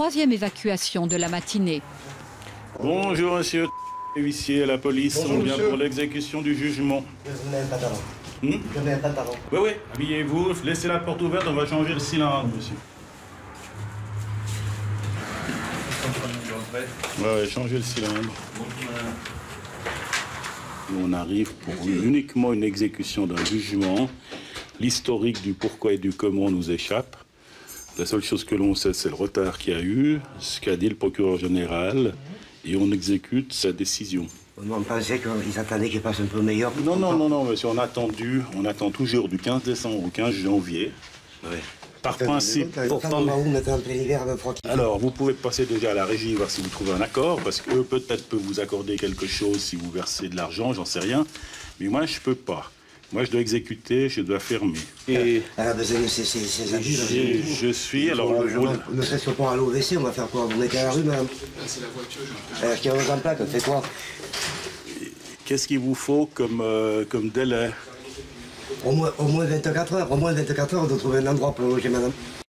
troisième évacuation de la matinée. Bonjour monsieur, huissier à la police, Bonjour, on vient monsieur. pour l'exécution du jugement. Je mets un pantalon. Hmm? Je mets un pantalon. Oui, habillez-vous, laissez la porte ouverte, on va changer le cylindre, monsieur. Ouais, changez le cylindre. On arrive pour uniquement une exécution d'un jugement. L'historique du pourquoi et du comment nous échappe. La seule chose que l'on sait, c'est le retard qu'il y a eu, ce qu'a dit le procureur général, et on exécute sa décision. On pensait qu'ils attendaient qu'il passe un peu meilleur. Non, monsieur, on attend toujours du 15 décembre au 15 janvier. Ouais. Par principe, Pourtant, où mettre en plein hiver avec froid. alors vous pouvez passer déjà à la régie, voir si vous trouvez un accord, parce qu'eux peut-être peuvent vous accorder quelque chose si vous versez de l'argent, j'en sais rien. Mais moi, je peux pas. Moi, je dois exécuter, je dois fermer. Et Ah, ben, c'est abus. je suis, alors, Ne serait-ce que pour aller au WC, on va faire quoi? On est à la rue, madame. C'est la voiture, Je tiens aux en plaque, on fait quoi? qu'est-ce qu'il vous faut comme délai? Au moins 24 heures. Au moins 24 heures, on doit trouver un endroit pour loger, madame.